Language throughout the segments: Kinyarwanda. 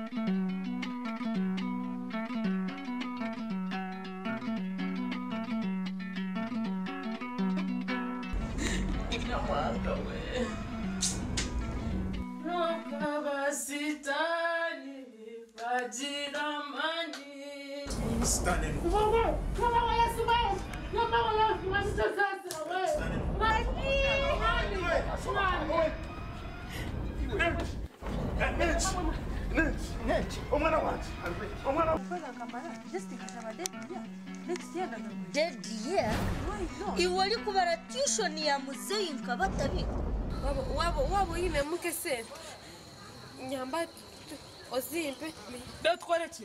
Iwali kubara tuition ya muzeyi nkabatabi wabo yine mukese nyamba ozimpe datwareke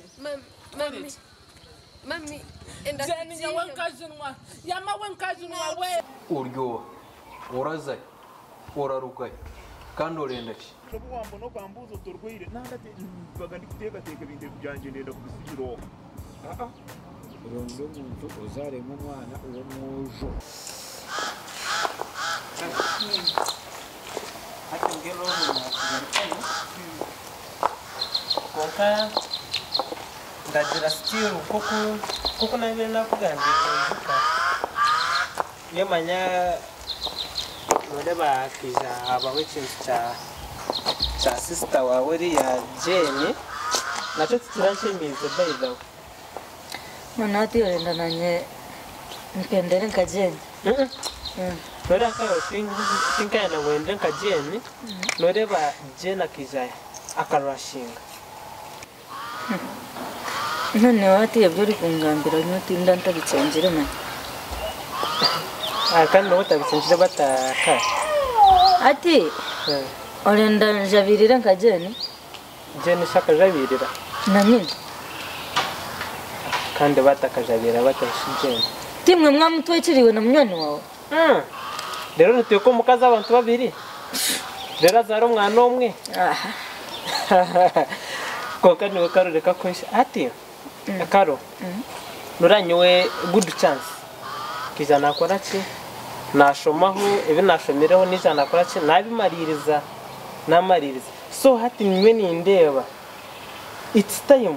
mami enda jeni nyawankajunwa yama wankajunwa we uryo uraza urarugaye kandi urenda ki wambo no kwambuza uturwire nandate bagandi kuteka teka ibintu byanje ndenda kubisubiro urongo umuntu uzarema umwana uwo mujo ati ngelo konka ndagira still kuko nabire nakugambye yemanya none bakiza abawe kintu cha sister wawe ya Jane nacho tiranshimize by the way manati yorenda nanye mpendere nkajeni nore akayo sinkana wende nkajeni nore ba Jane akijaya akarashinga none wati yabyo uri kungambira nyutinda ntabicengere man kandi no tabicengere bataka ati orenda jabirira nkajeni Jane shaka jabirira nanye kandi batakajabira batashijene timwe mwamutwekiriwe na munyoni wawe rero ntuye ko mukaza abantu babiri rero azaro mwana umwe koka niwe karureka ko ati karo nuranywe good chance kijana akora ki nashomaho ibi nashomireho nijana akora ki nabimaririza namaririza so hati niwe nindeba it's time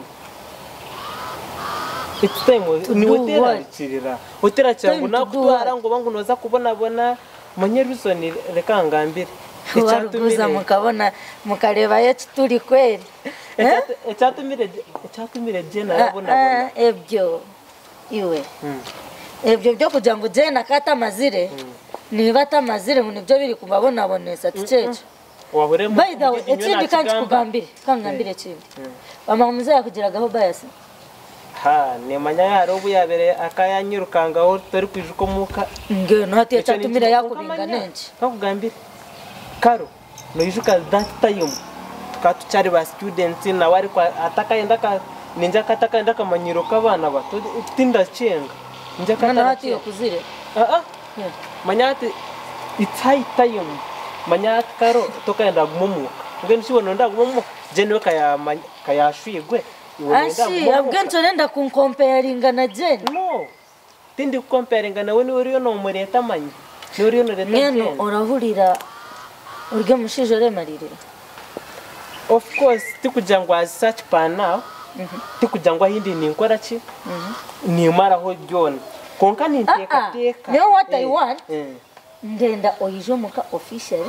niwe terarikirira utera cyangwa nakutwara ngo bangu noza kubona munyeruzoni reka ngambire icyatumira mukabona mukareba yetu turi kweli icyatumire Jane arabona ebyo iwe ebyo byo kugira ngo Jane akata amazire niba atamazire mu nibyo biri kubabona bonesa ticeje waburemo by the way ikindi kandi kugambire kangambire kindi bamamuze yakugiragaho bias nemanya yaro buyabere akayanyirukangaho tori kwijuko muka ngeno hati yacatumira yakuringa nenje kakugambire karo no yijuka that time katuchari ba students na wari kwa atakaenda ka ninja katakaenda kamanyiro kabana bato tinda chenga ninja katana hati yokuzire manyati it's high time manyati karo tokaenda gumumu ngeni shibona ndagumumu Jane kaya shwigwe ashi abganto nenda kuncomparinga na Jane no tindi comparinga nawe ni uriyo no mureta manyi ni uriyo no leta Jane orahurira urge mushijo remaririra of course tikujangwa search pan now tikujangwa hindi ni nkora ki ni maraho John konka ni teka you what I want ndenda oyijo muka official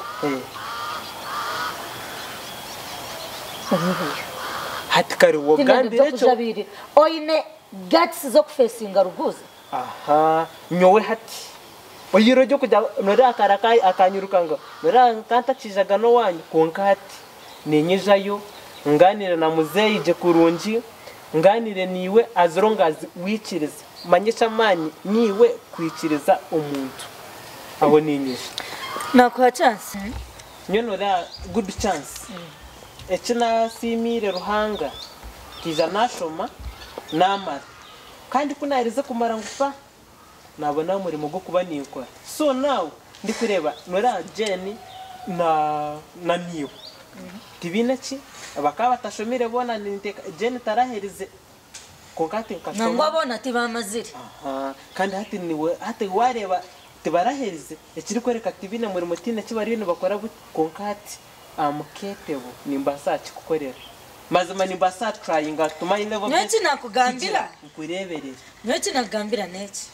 hati kari wogambire cyo oine guts zo kufacinga ruguza nyowe hati oyiro ryo kujya nora akarakai akanyurukanga nora kanta kijaga no wanyu konka hati ninyijayo nganire na muzeyi je kurungi nganire niwe azirongazi wikiriza manyesha manyi niwe kwikiriza umuntu aho ninyisha nakwa chance nyonora good chance ekina simire ruhanga kiza nashoma namara kandi kunarize kumara ngufa nabona umurimo go kuba nikora so now ndi kureba nora Jane na niwe tibina ki abakaba batashomire bona niteka Jane taraherize konkate nkashoma nangwa bona tibamazire kandi hati niwe hati wareba tibaraherize ekiri kwereka tibina muri mutine kibari ibintu bakora konkate amuketebo nimba sachi kukorera mazima nimba satrayinga tuma ilevo Niki nakugambira? ukureberera. Niki nakugambira neki?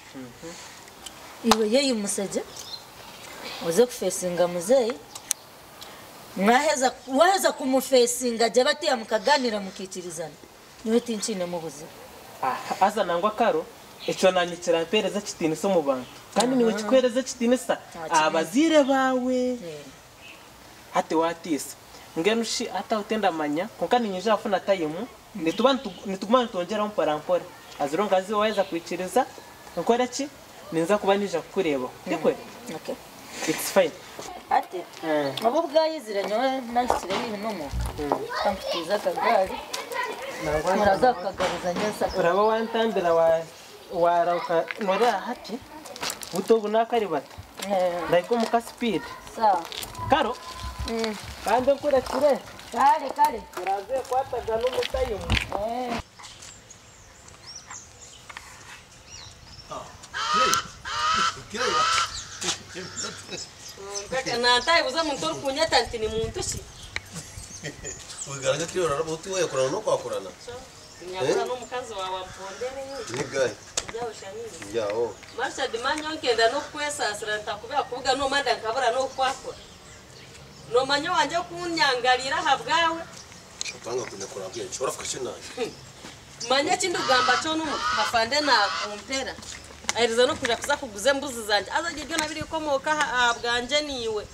Iwe yeyi museje. Uze kufesinga muzeyi. Waheza kumufesinga je batiya mukaganira mukikirizana. Niwe tinchine mu buzima. Aza nangwa karo eco nanyikira mpereza kitini so mu bantu. Kandi niwe kikwereza kitini sa abazire bawe. Hati watisa. Ngenushi hata utenda manya konkani nyije afuna tayimu nitugumana tongera mparampora. Azironga azi waweza kwikiriza nkora ki ninza kuba nije kureba. Ndikwe? Okay. It's fine. Ati. Abo bwayizire nyowe nashyire ibintu mu. Kamputiza kagari. Muraza kagaruza nyesa. Uraba wantambira warauka nore hati. Buto bunakari bata. Ndayiko muka speed. Sawa. Karo. Kandi nkura kire. Kare. Uraze kwataga no mutayimu. Nataye buza muntu uri kunyata ati ni muntu ki ugaragaza kiri rara buti we kurana no kwakurana nyabura no mukazi wawe apondene ni gahe njyaho shanini njyaho marsha dimanyo nkenda no kwesasira ntakubya kuvuga no manda nkabura no kwakora no manyo wanje kunyangalira habwawe utanga kunda kurabye chora fukashe naje manya kindu gamba cyo no hafande na kumpera ayiriza no kuja kuza kuguze mbuzi zanje azaje byo nabiri komoka abwanje niwe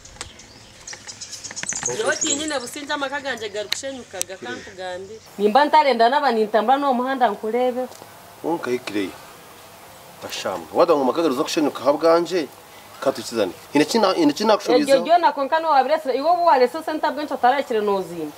Yoti nyine businja makaganje garushenyukaga kankugambira nimba ntarenda n'abanintamba no muhanda nkurebe unka ikireye bashamba wada ngo makagaruza kushenyuka habwanje katukizane inakina kushobeza Ejo nakonka no wabirese iwo buwalese senta bwencho tarakire nozimba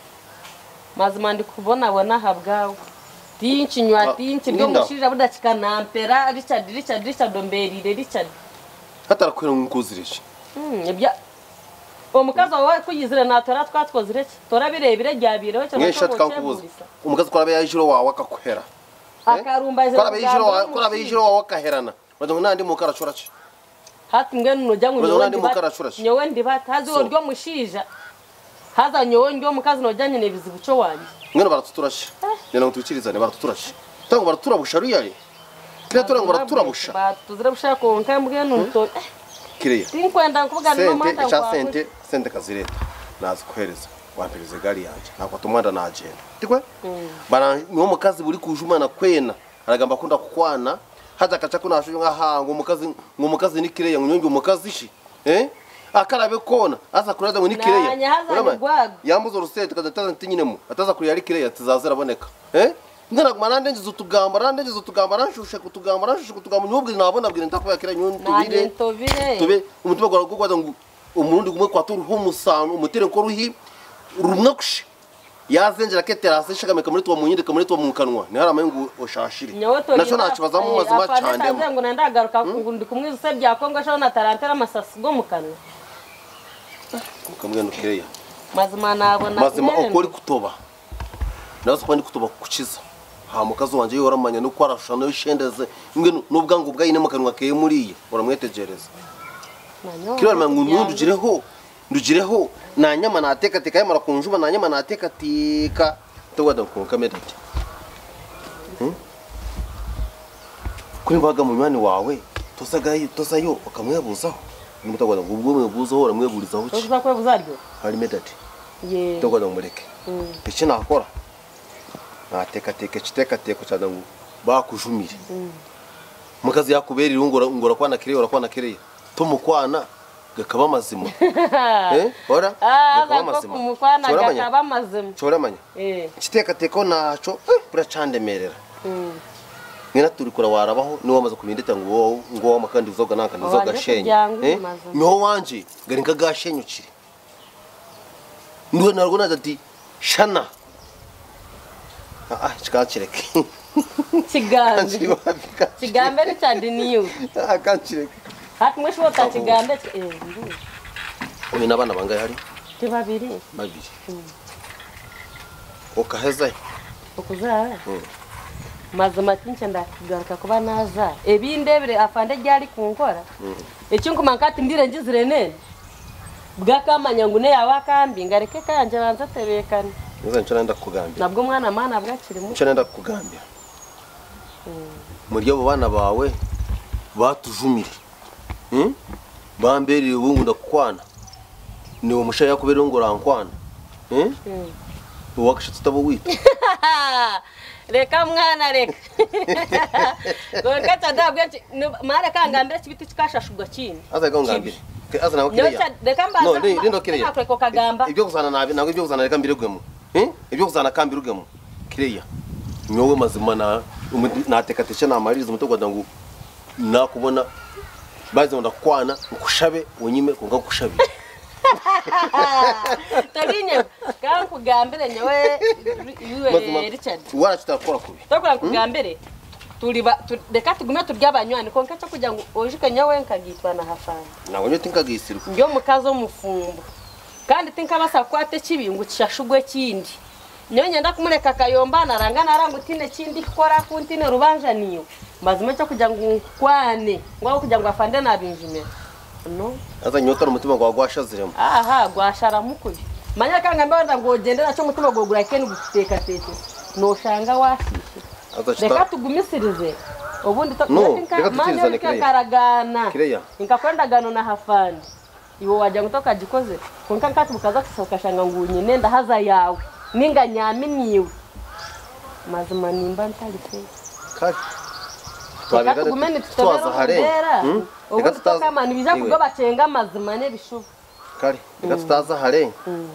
mazima ndi kubona habwawe tinchi nywa tinchi byo mushirira budakika nampera Richard domberire Richard hatarakwira nkuzirije ebya omukazi wawe kuyizira natora twatkozire ki tora birebire ryabireho cyo nashaka umukazi kwarabe yajiro wawe akakwera akarumba kwarabe yajiro wawe akaherana bazo nandi mukaracura ki hati ngene nojya nyowe ndibata hazi oryo mushija haza nyowe ndyo mukazi nojyanye nebizibu cyo wanje ngene baratuturashe nena ngutukirizane baratuturashe tango baraturabusha ruyari kire tora ngo baraturabusha batuzire busha ko nkambwe nunto kireya tinkwenda kuvuga no manda kwa sente kazireta nazi kuhereza wampirize gari yanje nakwa tumwanda najenda tikwe bana niwo mukazi buri kujumana kwena aragamba kunda kukwana hata kacha kuna asho ngo mukazi ni kireya ngunyonge umukazi shi akarabe kona asa kuraza ngo ni kireya yambuzo rusete kazataza ntinyinemo ataza kuri yari kireya tizazira boneka ngana kumanande nzutugamba ranshushe kutugamba nyubwe nabona bwire ndakubya kireya nyuntubire tube umutima gwa gwaza ngo umurundi gumwe kwa turu homusano umutere ko ruhi rumwakushe yazenjera keterase shakameka muri twa munyinde kamuri twa munkanwa ni harama ngo oshashire naco nakibaza mu mazima cyane ngo ndagaruka ndi kumwiza usebya ko ngo shona tarantera amasasi go mukanwa kamwe nukireya mazima nabona mazima okori kutoba nazo kwandi kutoba kukiza ha mukazi wanje yoramanya no kwarashana yishendeze ingwe nubwangu bwayine mukanwa keye muriye uramwetegereza kiro mangu ndujireho na nyama nateka teka yamara kunjuma na nyama nateka tika tawada ko kamedati kuri baga munywani wawe tosayo ukamwebuzaho nimutagwada ngo ubwo mwebuzaho uramweburizaho ki uza kwebuzaryo hari medati ye tagwada mureke iki nakora nateka kiteka cyane ngo bakujumire mukazi yakubera irungora kwana kireya tumukwana gakaba mazima ora gakaba mazima kumukwana gakaba mazima choramanya kiteka teko naco buracandemerera ngena turi kura warabaho ni wamaze kumindeta ngo wamakandi uzoga nakandi uzoga shenye no wanje ngari ngagashenyukire ndo narwo nazati shana chikachireke kigambe Richard niyo akachireke hati mwisho utakigambe uyu nabana bangaye hari babiri okaheza okuzara mazima tinche ndakigaruka kuba naza ebindebire afande ryari kunkora ekingu mankati ndire ngizire nene bwakamanya ngune yawakambi ngareke kanje banza tebekane Niza nchana nda kugambira. Nabwo mwana mana bwakiri mu. Nchana nda kugambira. Muri abo bana bawe batujumire. Bambereye ubungu ndakwana. Ni umushaya kubera ngo rankwana. Wakashitse tabo wita. Reka mwana reka. Gokata ndabwe mara kangambira kibiti kikashashugwa kindi. Aza kangambira. Aza nawe kiriya. Reka mbaza. No, lindo kiriya. Akweko kagamba. Ibyo kuzana nabi ntabwo ibyo kuzana reka mbirugemo. Ibyo kuzana kambirugemo. Kiriya. Nyowe mazima natekatesha namaririza umutogwa ngo nakubona baze ndakwana nkushabe wenyime kunga kushabe. Tarinye kan kugambire nyewe Richard. Wara tutakora kubi. Tokora kugambire. Reka tugume turyabanywani konka cyo kugira ngo ojike nyewe nkagitwa na hafana. Nawe tinkagisira. Njyo mukazo mufumbo. Kandi tinkabasa kwate kibingu kishashugwe kindi. Nyonye ndakumureka kayomba narangana arangutine kindi kora kuntine rubanja niyo. Mazime cyo kugira ngo kwane ngo kugira ngo afande nabinjime. No. Aza nyota umutima gwa gwashaziremo. Aha gwashara mukuye. Manya kanga mbanda ngo gendera cyo mutima gwo gura kene guteka tete. No shanga washishe. Reka tugumisirize. Ubundi manya karagana. Nikakwenda gano na hafandi. Iwo waje ngutoka jikoze. Konka nkati mukaza kusoka shanga ngunye nenda haza yawe. Ninga nyaminiwe. Mazima nimba ntalise. Kari. Reka tugumene tutobera hare. Reka tutaza mani bija kugo bacenga mazima ne bishuba. Kari. Reka tutaza hare.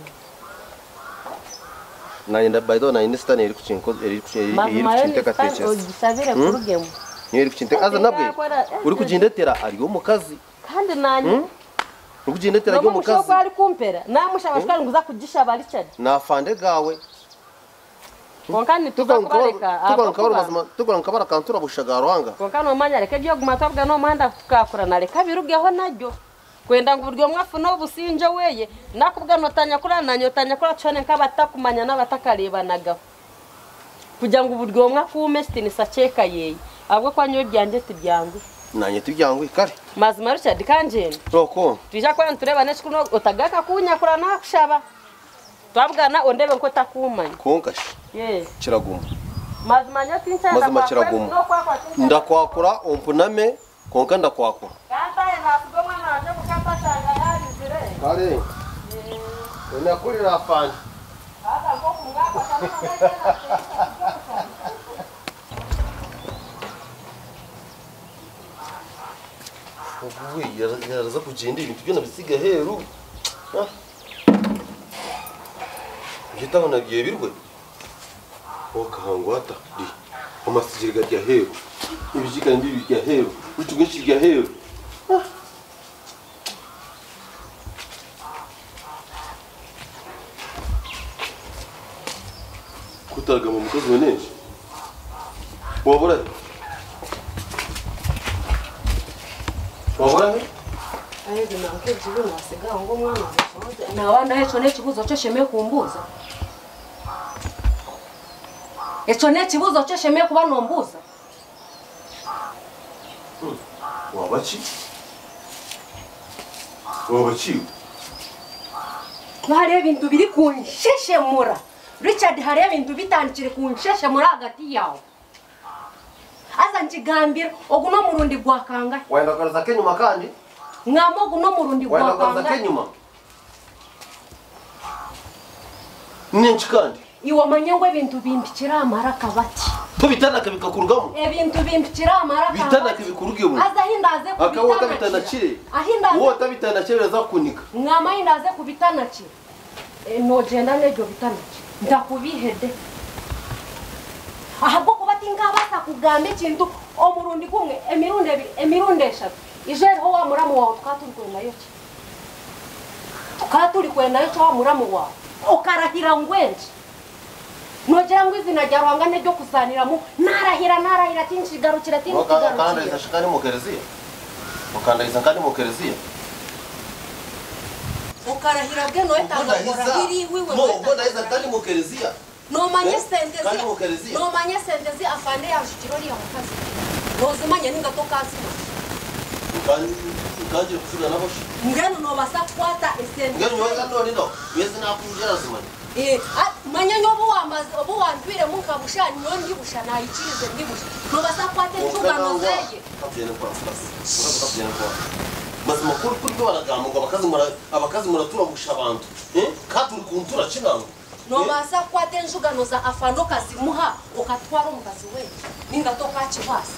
Nayenda baido na insta ne kuchinko iri kuchinteka teches. Gisabire kurugemo. Iri kuchinteka aza nabwe. Uri kujindetera ari wo mukazi. Kandi nanyi. Uri kujindetera ari wo mukazi. Mushoko ari kumpera. Namushaka nguza kugisha barichad. Na fande gawe. Konkani tukakubareka. Tukora nkabara kantura bushagaro hanga. Konkano manya reka byo gumatabwa no manda tukakura na reka birugeho najyo. Kwenda nguryo mwafu no businje weye nakubwa notanya kura nanyotanya kura cyane nkabatakumanya n'abatakaribanaga kujya ngo uburyo mwafu mestini sacheka yeye abwo kwanyo byanje tibyangu nanye tibyangu kare mazima Richard kanjene roko tija kwa ntureba neshikuno otagaka kunya kura nakushaba twabwana ondebe nko takumanya konkashi kiraguma mazima nyatincha mazima kiraguma ndakwakura ompuname konka ndakwakura kare unakurira afanye ubuwe yaraza kugenda ibintu byo nabisiga heru gitaho nagiye birwe okahangwata di amasigirga rya heru ibijika ndi rya heru utugenshi rya heru kutaga mu mukozi weneje wabura ayeje nankeje binasiga ngo mwana na wana hecho ne kibuzo cyo sheme kumbuza echo ne kibuzo cyo sheme kuba nombuza wabachi hari ibintu biri kunsheshemura Richard hari ibintu bitandikire kunsheshemura hagati yawe aza njigambira oguno murundi gwakanga wenda karaza kenyuma kandi ngamo guno murundi gwakanga wenda karaza kenyuma ninchi kandi iwo manyangwe ibintu bimbikira amara kabati tubitana kabikakurugamo ibintu bimbikira amara kabati bitana kabikurugemo aza hindaze kubitana akawo tabitana kire ahindaze wo tabitana kire za kunika ngama hindaze kubitana kire no jenda nejo bitana ndakubihede ahubwo kubatinga basa kugambe kintu omurundi kumwe emirunde eshatu ijeho wa muramu wawe twaturi kwenda yo wa muramu wawe ukarahira ngwenje nogera ngo izina rya Rwanga ne ryo kusaniramo narahira tinshigarukira kandi izashikani mu kereziya ukandaiza kandi mu kereziya ukarahira bwe no etangakora iri wiwe no ndaiza kandi mu kereziya no manye sentezi afande yashikirori ya mukazi nozimanye ningato kasi kandi kusiga nabo ngeno no basa kwata esente ngeno yoga ndo yezi nakujera zimanye manya nyobo wambaze obo wandwire munkabusha nyondi busha nayikize ndibusha nobasa kwate ntugano zeye kapyene kwa sasa kapyene kwa mas makuru kuri baragamba ngo abakazi muraturabusha abantu katuri kuntura kinango nobasa kwate njugano za afando kazimuha okatwara umukazi we ningatoka kibasa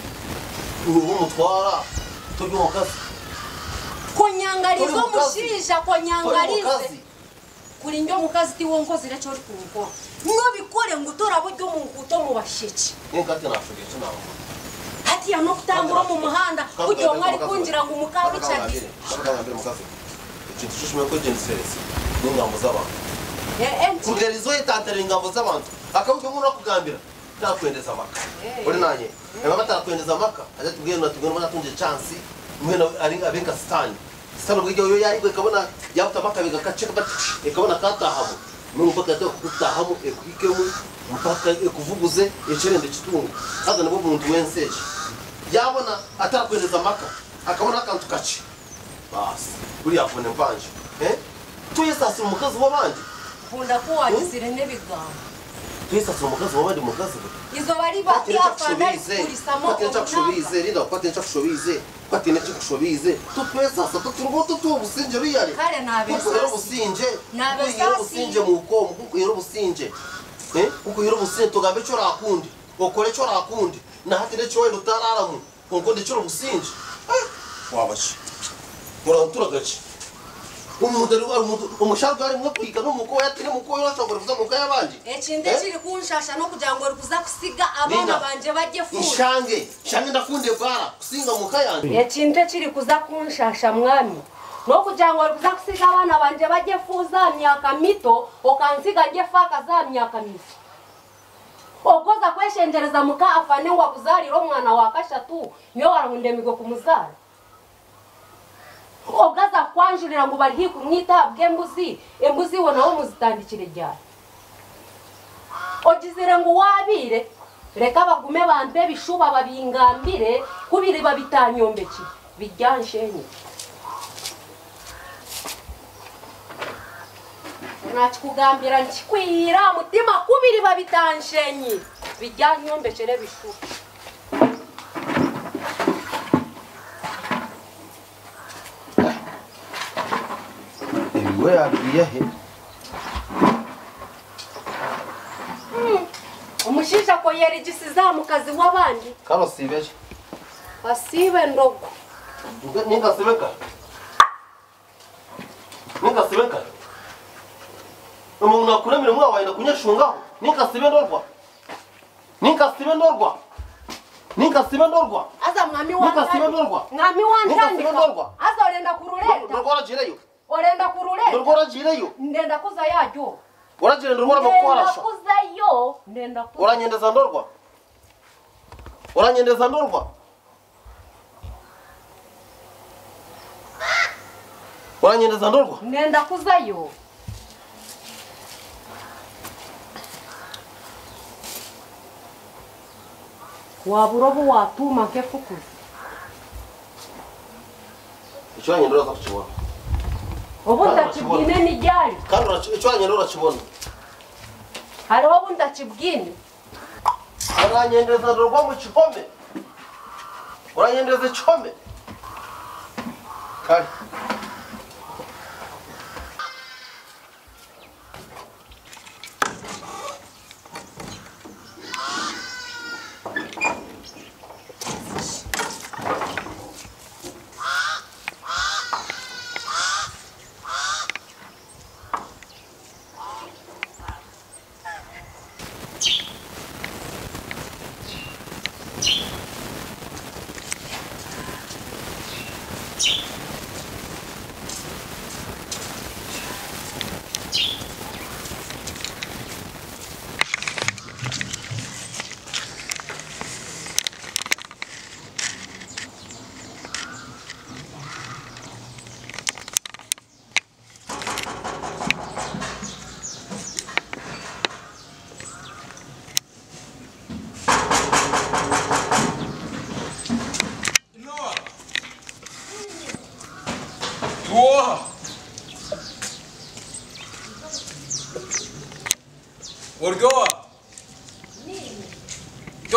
ubu mutwara tujye mukazi konyangarizo mushija konyangarize kuri njyo mukazi ti wonkozi racyo uri kuko no bikore ngo utorabo ryo mu nkuto mu bashiki ngati nashogeje nawo hati ya no kutambura mu muhanda kujyo mwari kunjira ngo umukawe cyagire kabagambira mukazi ikintu cyushimye ko genserese n'ingambo z'abantu kugerizo yitantere ingambo z'abantu akabujyo ngo nakugambira takwendeza maka uri nanye eba batakwendeza maka aje tubwiye na tunje chance mwena ari abenga stani stani bwiyo yo yari kabona yabuta maka biga kaceka bati kabona katahamo n'uko kato kutahamo ekikemu mpaka ekuvuguze ecerende kitungu kaza nabo umuntu wenseje yabona atarakwendeza maka akabona kantu kaci basi uri afone mbanje tuyesasa umukazi w'abandi kunda ko wagisire nebigambo tuyesasa umukazi w'abandi mukazi izo bari bafana kurisamo kushobize rida kwatencha kushobize kwatencha kushobize tupesasa tuturuboto tubusinje biyari kare nabesa kuko businje nabesa businje muko kuko yero businje kuko yero businje tugambe cyo rakundi okore cyo rakundi na hatire cyo wendo tararamu kuko ndicyo businje wabashi muranturagaci umusharwa ari mwo kwiga n'umuko yatire muko yashobora kuza muko yabanje ekinde kiri kunshasha no kugira ngo kuza kusiga abana banje bajye fu shange ndakunde bara kusinga muka yanjye ekinde kiri kuza kunshasha mwami no kugira ngo kuza kusiga abana banje bajye fuza myaka mito okansiga nge faka za myaka mito okoza kweshengereza muka afane ngo akuzariro mwana wa kashatu niyo warangundemigo kumuzara ogaza kwanjurira ngo bari kumwita bwembuzi embuzi wona wo muzitandikire ryari ogizire ngo wabire reka bagume bampe bishuba babingambire kubiri babitanyombeki bijyanshenye nakugambira nkikwira mutima kubiri babitanshenye bijyanyombekere bishuba we agiye he umushisha ko yeri gisiza mukazi w'abandi karo sibeje asibe ndogo ninga sibeka umuntu akuremire mwa waina kunyashungaho ninga sibe ndorwa aza mwami wantandika aza orenda kurureta ndorwa jireyo orenda kurureta ndorwa jireyo ndenda kuza yajyo oragire ndorwa bakwarasha ndenda kuzayo ndenda kuza oranyendeza ndorwa ndenda kuzayo waburobo watuma nkefukuza icyo nyendora zakubona obundakibwine ni ryari kandi icyo nyendora kibona hariho obundakibwine aranyendeza ndorwa mu kihome uranyendeza ikihome kari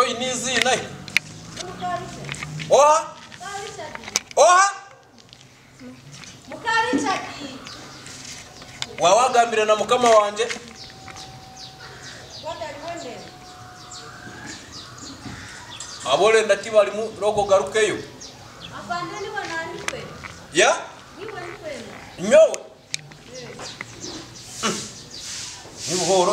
iyi ni izina oha oha Mukarichaki. wawagambira na mukama wanje abole ndati bali mu rogo garukeyo Afandeni wananipe. ya Niwe nipe. nyowe ni buhoro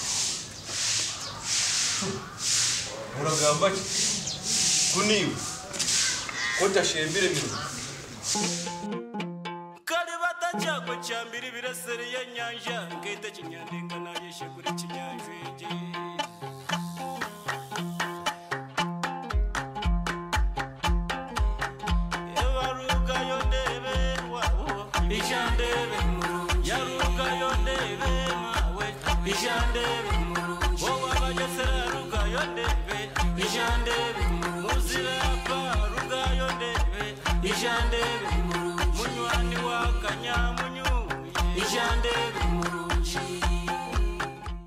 muragamba kuniwe ko tashembire mino kale batachako cyambiri birasere ya nyanja ngete kinyandinga nayeshe kuri kinyanje ewaruka yondebe wawo ijandebe murungi yaruka yondebe mawe ijandebe murungi wowe abagesera ruka yondebe ijandebe muzirapa ruka yondebe ijandebe munywani wa kanyamu